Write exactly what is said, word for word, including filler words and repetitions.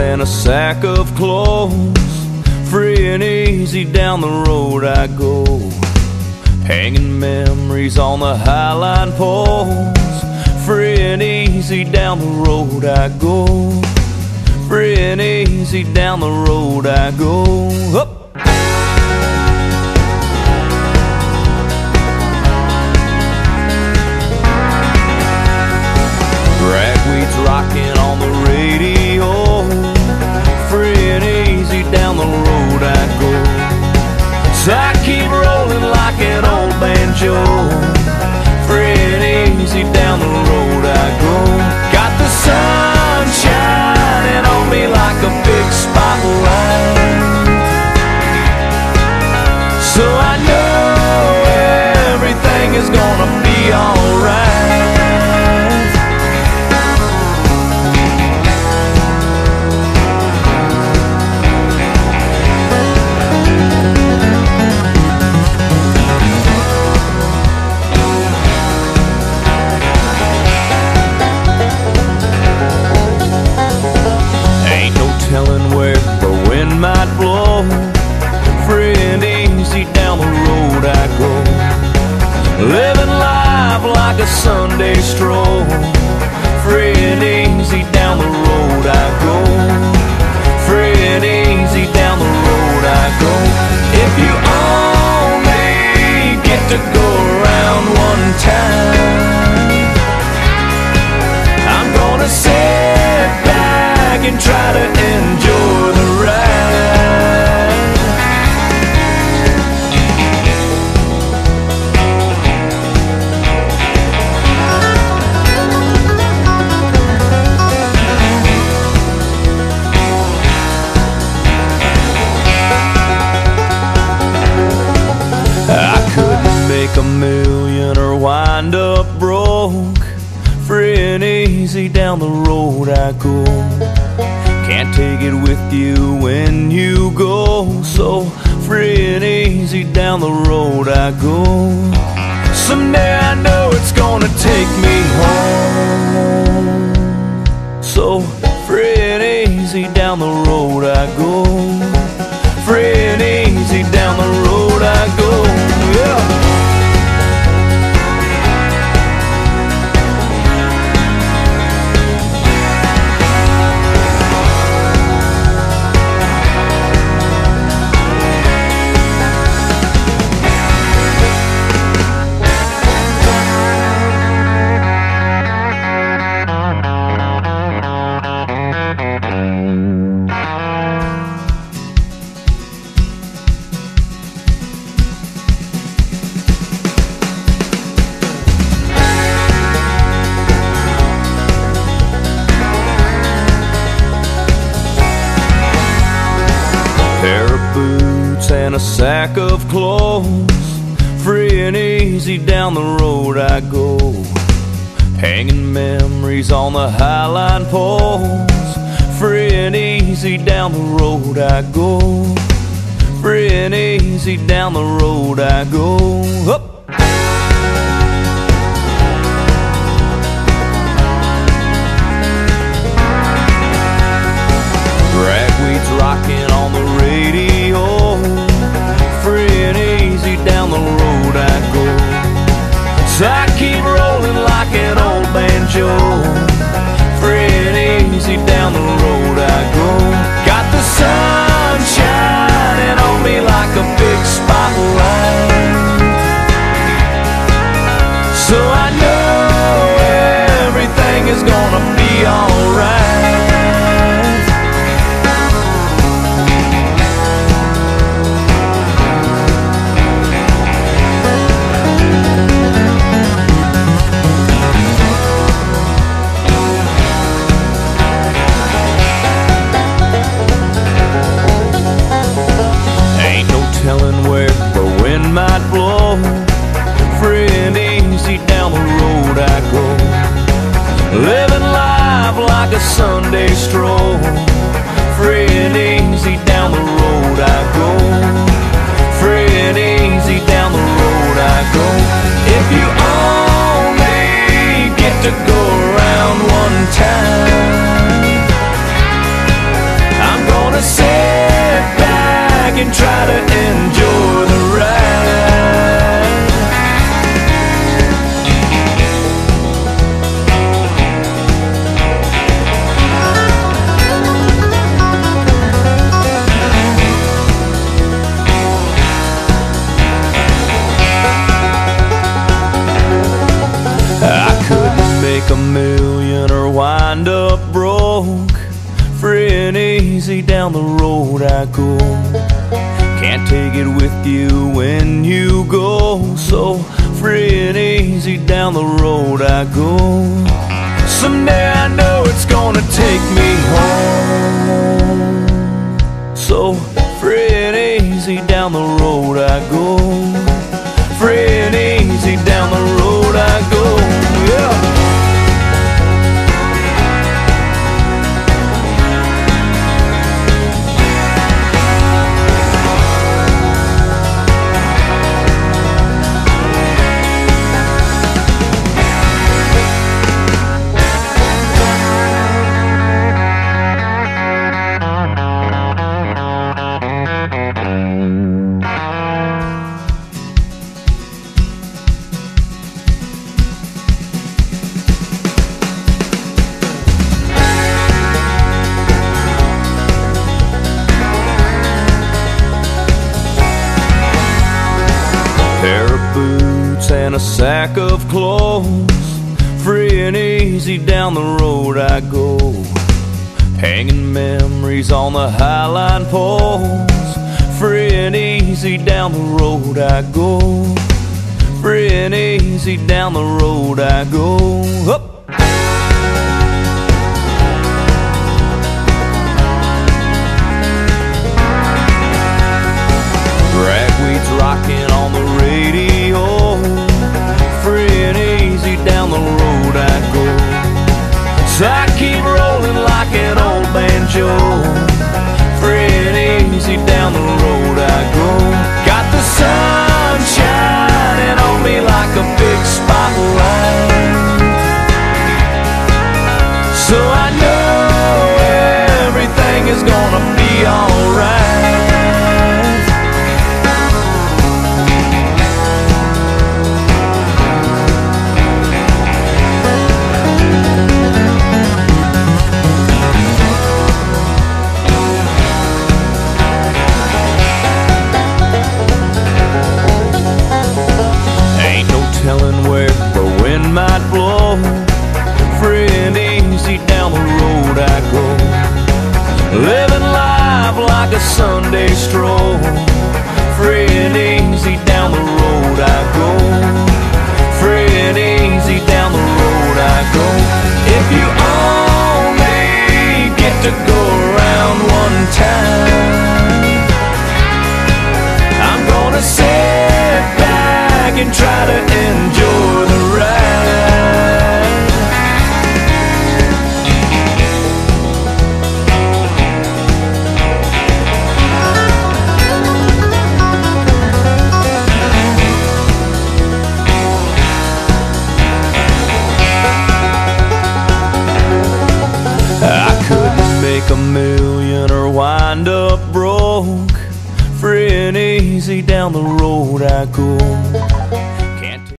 and a sack of clothes. Free and easy down the road I go, hanging memories on the highline poles. Free and easy down the road I go, free and easy down the road I go. Up. Ragweed's rocking on the radio. Free and easy down the road I go. So I keep rolling like an old banjo. Free and easy down the road I go. Got the sun shining on me like a big spotlight, so I know everything is gonna be alright. Telling where the wind might blow. Free and easy down the road I go, living life like a Sunday stroll. Free and easy down the road I go, free and easy down the road I go. If you only get to go around one time, I'm gonna sit back and try to enjoy the ride. I couldn't make a million or wind up broke. Free and easy down the road I go, can't take it with you when you go. So free and easy down the road I go. Someday I know it's gonna take me home. So free and easy down the road I go, free and easy down the road I go. Yeah. And a sack of clothes. Free and easy down the road I go, hanging memories on the highline poles. Free and easy down the road I go, free and easy down the road I go. Up. Ragweed's rocking on the radio. Free and easy down the road I go. So I keep rolling like an old banjo. Free and easy down the road I go. Got the sun shining on me like a big spotlight, so I know everything is gonna be alright. Telling where the wind might blow. Free and easy down the road I go, living life like a Sunday stroll. Free and easy down the road I go, free and easy down the road I go. If you only get to go around one time, easy down the road I go. Can't take it with you when you go. So free and easy down the road I go. Someday I know it's gonna take me home. So free and easy down the road I go. Free and easy down the road I go. Yeah. And a sack of clothes. Free and easy down the road I go. Hanging memories on the highline poles. Free and easy down the road I go. Free and easy down the road I go. Up. Ragweed's rocking on the radio. Free and easy down the road I go. So I keep rolling like an old banjo. Free and easy down the road I go. Got the sun shining on me like a big spotlight. So I know everything is gonna be alright. Telling where the wind might blow. Free and easy down the road I go. Living life like a Sunday stroll. Free and easy down the road I go. Free and easy down the road I go. If you only get to go around one time, I'm gonna sit back and try to enjoy the ride. I couldn't make a million or wind up broke. Free and easy down the road I go.